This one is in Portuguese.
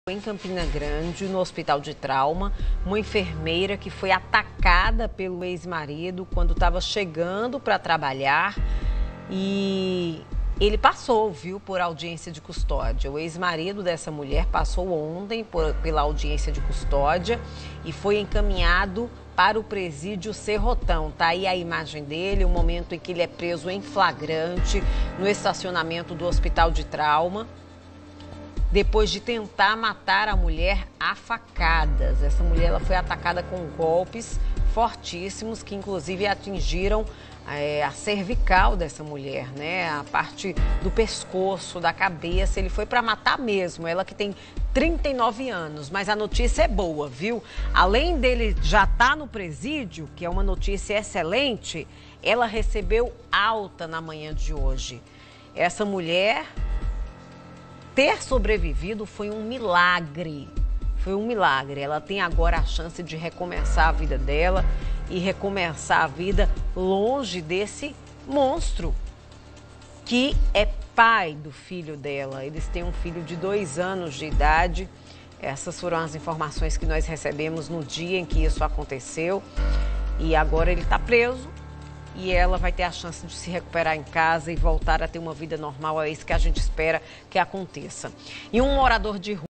Em Campina Grande, no hospital de trauma, uma enfermeira que foi atacada pelo ex-marido quando estava chegando para trabalhar e ele passou, por audiência de custódia. O ex-marido dessa mulher passou ontem pela audiência de custódia e foi encaminhado para o presídio Serrotão. Tá aí a imagem dele, o momento em que ele é preso em flagrante no estacionamento do hospital de trauma, depois de tentar matar a mulher a facadas. Essa mulher ela foi atacada com golpes fortíssimos que inclusive atingiram a cervical dessa mulher, né? A parte do pescoço, da cabeça. Ele foi para matar mesmo, ela que tem 39 anos, mas a notícia é boa, viu? Além dele já estar no presídio, que é uma notícia excelente, ela recebeu alta na manhã de hoje. Essa mulher ter sobrevivido foi um milagre. Foi um milagre. Ela tem agora a chance de recomeçar a vida dela e recomeçar a vida longe desse monstro que é pai do filho dela. Eles têm um filho de 2 anos de idade. Essas foram as informações que nós recebemos no dia em que isso aconteceu. E agora ele está preso. E ela vai ter a chance de se recuperar em casa e voltar a ter uma vida normal. É isso que a gente espera que aconteça. E um morador de rua